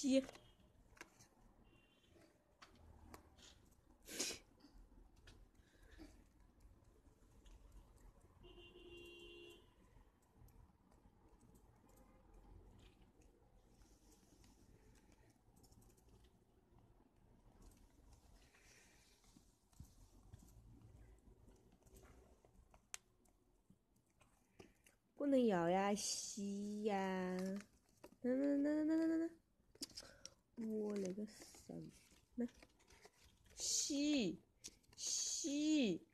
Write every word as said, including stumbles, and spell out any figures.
吸。不能摇呀，吸呀！那那那那那那那，我勒个神！那吸吸。